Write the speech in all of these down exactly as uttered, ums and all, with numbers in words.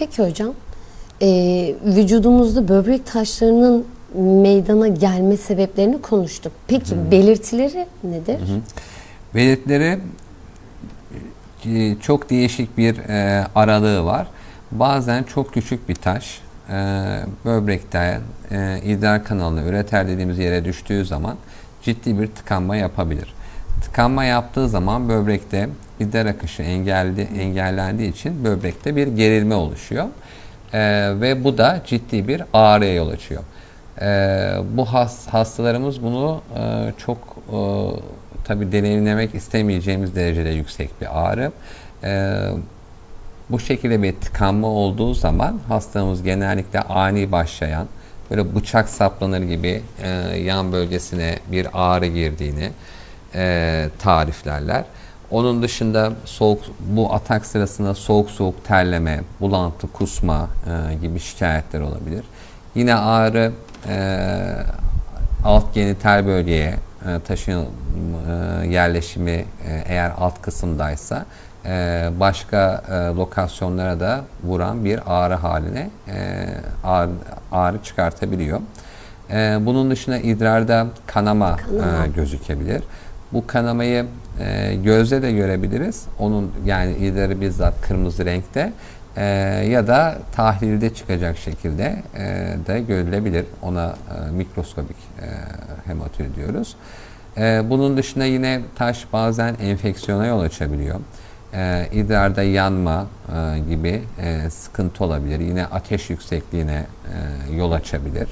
Peki hocam, e, vücudumuzda böbrek taşlarının meydana gelme sebeplerini konuştuk. Peki hı. belirtileri nedir? Hı hı. Belirtileri çok değişik bir e, aralığı var. Bazen çok küçük bir taş e, böbrekten e, idrar kanalına, üreter dediğimiz yere düştüğü zaman ciddi bir tıkanma yapabilir. Tıkanma yaptığı zaman böbrekte idrar akışı engelli, engellendiği için böbrekte bir gerilme oluşuyor. E, ve bu da ciddi bir ağrıya yol açıyor. E, bu has, hastalarımız bunu e, çok e, tabii deneyimlemek istemeyeceğimiz derecede yüksek bir ağrı. E, bu şekilde bir tıkanma olduğu zaman hastamız genellikle ani başlayan, böyle bıçak saplanır gibi e, yan bölgesine bir ağrı girdiğini e, tariflerler. Onun dışında soğuk, bu atak sırasında soğuk soğuk terleme, bulantı, kusma e, gibi şikayetler olabilir. Yine ağrı e, alt genital bölgeye e, taşın e, yerleşimi e, eğer alt kısımdaysa e, başka e, lokasyonlara da vuran bir ağrı haline e, ağrı, ağrı çıkartabiliyor. E, bunun dışında idrarda kanama, kanama. E, gözükebilir. Bu kanamayı e, gözle de görebiliriz. Onun yani idrarı bizzat kırmızı renkte e, ya da tahlilde çıkacak şekilde e, de görülebilir. Ona e, mikroskobik e, hematuri diyoruz. E, bunun dışında yine taş bazen enfeksiyona yol açabiliyor. E, idrarda yanma e, gibi e, sıkıntı olabilir. Yine ateş yüksekliğine e, yol açabilir.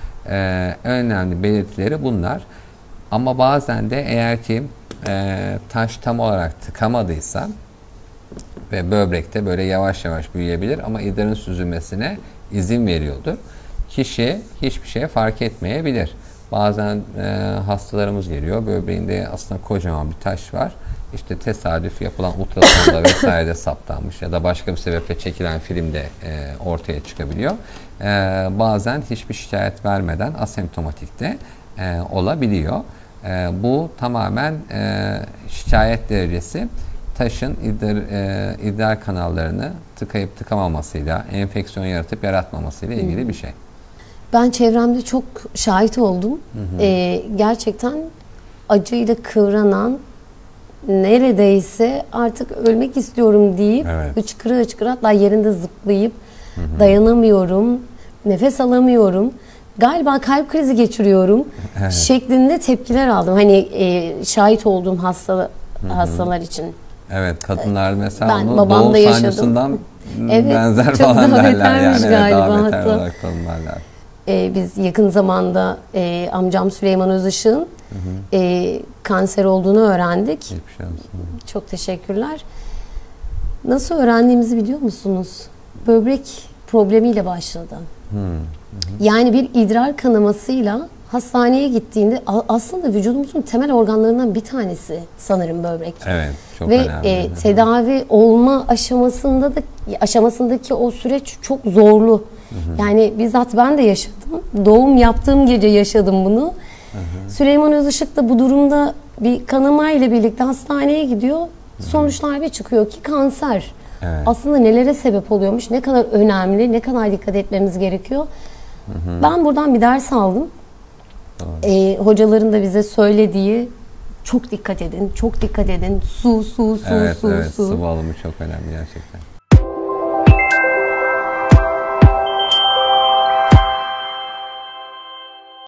E, önemli belirtileri bunlar. Ama bazen de eğer ki e, taş tam olarak tıkamadıysa ve böbrekte böyle yavaş yavaş büyüyebilir ama idrarın süzülmesine izin veriyordur. Kişi hiçbir şey fark etmeyebilir. Bazen e, hastalarımız geliyor, böbreğinde aslında kocaman bir taş var. İşte tesadüf yapılan ultrasonda vesairede saptanmış ya da başka bir sebeple çekilen filmde e, ortaya çıkabiliyor. E, bazen hiçbir şikayet vermeden asemptomatikte e, olabiliyor. E, bu tamamen e, şikayet derecesi taşın idrar, e, idrar kanallarını tıkayıp tıkamamasıyla, enfeksiyon yaratıp yaratmamasıyla ilgili hmm. bir şey. Ben çevremde çok şahit oldum. Hı hı. E, gerçekten acıyla kıvranan, neredeyse artık ölmek istiyorum deyip evet. hıçkıra hıçkıra hatta yerinde zıplayıp hı hı. dayanamıyorum, nefes alamıyorum, galiba kalp krizi geçiriyorum evet. şeklinde tepkiler aldım. Hani e, şahit olduğum hasta hı hı. hastalar için. Evet, kadınlar mesela ben, onu doğum sancısından evet, benzer falan derler yani. Galiba, evet, daha beter hatta. olarak tanımlarlar. Ee, biz yakın zamanda e, amcam Süleyman Özışık'ın e, kanser olduğunu öğrendik. Çok teşekkürler. Nasıl öğrendiğimizi biliyor musunuz? Böbrek problemiyle başladı. Hı hı. Yani bir idrar kanamasıyla hastaneye gittiğinde aslında vücudumuzun temel organlarından bir tanesi sanırım böbrek. Evet, çok ve önemli. E, tedavi olma aşamasında da aşamasındaki o süreç çok zorlu. Hı hı. Yani bizzat ben de yaşadım. Doğum yaptığım gece yaşadım bunu. Hı hı. Süleyman Özışık da bu durumda bir kanama ile birlikte hastaneye gidiyor. Hı hı. Sonuçlar bir çıkıyor ki kanser. Evet. Aslında nelere sebep oluyormuş, ne kadar önemli, ne kadar dikkat etmemiz gerekiyor. Hı hı. Ben buradan bir ders aldım. Ee, hocaların da bize söylediği çok dikkat edin, çok dikkat edin. Su, su, su, evet, su, evet, su. Sıvı alımı çok önemli gerçekten.